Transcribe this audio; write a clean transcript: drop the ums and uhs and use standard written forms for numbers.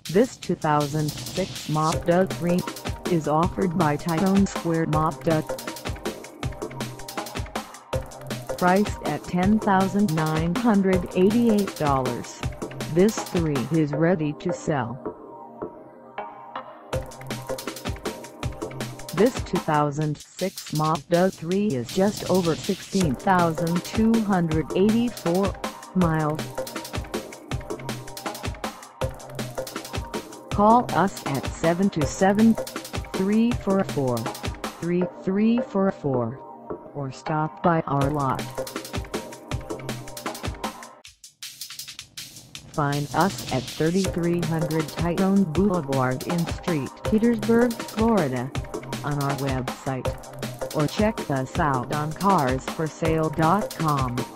This 2006 Mazda 3 is offered by Tyrone Mazda. Priced at $10,988, this 3 is ready to sell. This 2006 Mazda 3 is just over 16,284 miles. Call us at 727-344-3344 or stop by our lot. Find us at 3300 Tyrone Blvd in Street, Petersburg, Florida, on our website, or check us out on carsforsale.com.